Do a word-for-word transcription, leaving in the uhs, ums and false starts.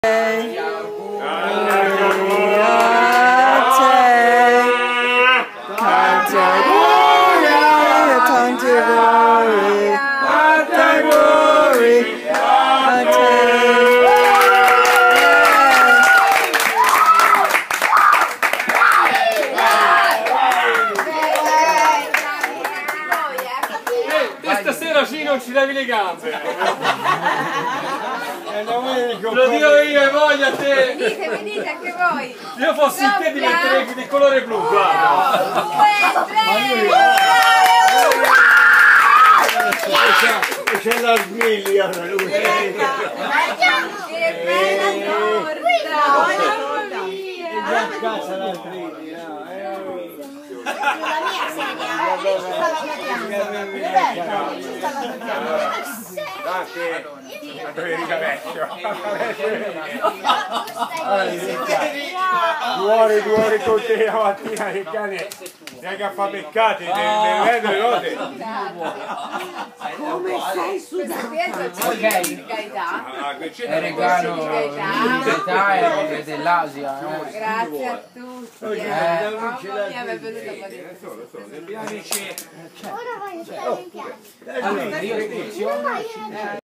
Tanti auguri, tanti auguri a te. E stasera ci non ci levi le gambe. Lo dico io e voglio a te. Venite, venite anche voi. Io fossi in te diventerei di colore blu, guarda. C'è la sveglia ora lui. Che bella torta! Mamma mia! È già a casa la sveglia. La mia Date, a dove riga vecchio. Duore, duore con te la mattina, che cane, neanche a fa peccati, nelle vendere cose. Come sei sudato? Ok, è regalo di Gaetà e dell'Asia. Grazie a tutti. Mamma mia, mi è venuta un po' di... Ora voglio stare in piazza. Allora, io